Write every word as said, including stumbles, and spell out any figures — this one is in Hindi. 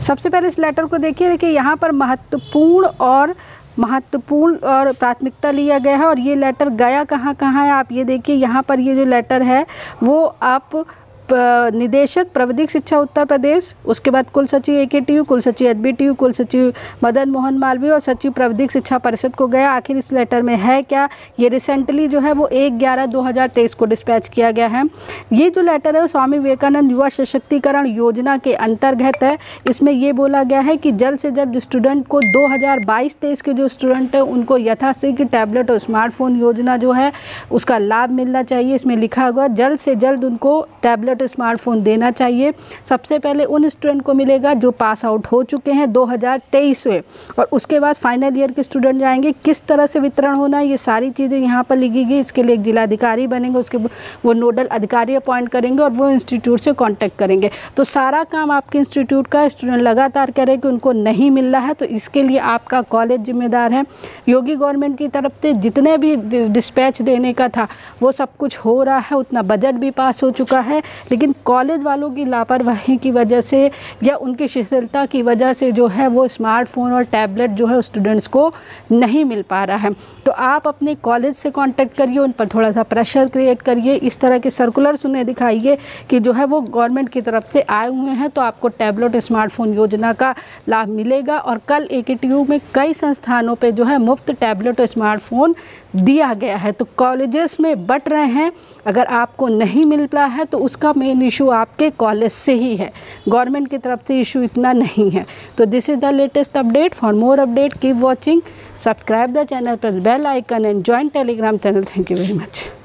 सबसे पहले इस लेटर को देखिए। देखिए यहाँ पर महत्वपूर्ण और महत्वपूर्ण और प्राथमिकता लिया गया है और ये लेटर गया कहाँ कहाँ है आप ये देखिए। यहाँ पर ये जो लेटर है वो आप निदेशक प्राविधिक शिक्षा उत्तर प्रदेश, उसके बाद कुल सचिव ए के टी यू, कुल सचिव एच बी टी यू, कुल सचिव मदन मोहन मालवीय और सचिव प्राविधिक शिक्षा परिषद को गया। आखिर इस लेटर में है क्या, ये रिसेंटली जो है वो एक ग्यारह दो हज़ार तेईस को डिस्पैच किया गया है। ये जो लेटर है वो स्वामी विवेकानंद युवा सशक्तिकरण योजना के अंतर्गत है। इसमें ये बोला गया है कि जल्द से जल्द स्टूडेंट को दो हज़ार बाईस तेईस के जो स्टूडेंट है उनको यथाशीघ्र टैबलेट और स्मार्टफोन योजना जो है उसका लाभ मिलना चाहिए। इसमें लिखा हुआ जल्द से जल्द उनको टैबलेट स्मार्टफोन देना चाहिए। सबसे पहले उन स्टूडेंट को मिलेगा जो पास आउट हो चुके हैं दो हज़ार तेईस में और उसके बाद फाइनल ईयर के स्टूडेंट जाएंगे। किस तरह से वितरण होना है ये सारी चीज़ें यहाँ पर लिखी गई। इसके लिए एक जिलाधिकारी बनेंगे, उसके वो नोडल अधिकारी अपॉइंट करेंगे और वो इंस्टीट्यूट से कांटेक्ट करेंगे। तो सारा काम आपके इंस्टीट्यूट का स्टूडेंट लगातार करे कि उनको नहीं मिल रहा है तो इसके लिए आपका कॉलेज जिम्मेदार है। योगी गवर्नमेंट की तरफ से जितने भी डिस्पैच देने का था वो सब कुछ हो रहा है, उतना बजट भी पास हो चुका है, लेकिन कॉलेज वालों की लापरवाही की वजह से या उनकी शिथिलता की वजह से जो है वो स्मार्टफोन और टैबलेट जो है स्टूडेंट्स को नहीं मिल पा रहा है। तो आप अपने कॉलेज से कांटेक्ट करिए, उन पर थोड़ा सा प्रेशर क्रिएट करिए, इस तरह के सर्कुलर्स उन्हें दिखाइए कि जो है वो गवर्नमेंट की तरफ से आए हुए हैं तो आपको टैबलेट स्मार्टफोन योजना का लाभ मिलेगा। और कल ए के टी यू में कई संस्थानों पर जो है मुफ्त टैबलेट और स्मार्टफोन दिया गया है। तो कॉलेजेस में बट रहे हैं, अगर आपको नहीं मिल रहा है तो उसका मेन इशू आपके कॉलेज से ही है, गवर्नमेंट की तरफ से इशू इतना नहीं है। तो this is the latest update. For more update keep watching, subscribe the channel, press bell icon and join Telegram channel. Thank you very much.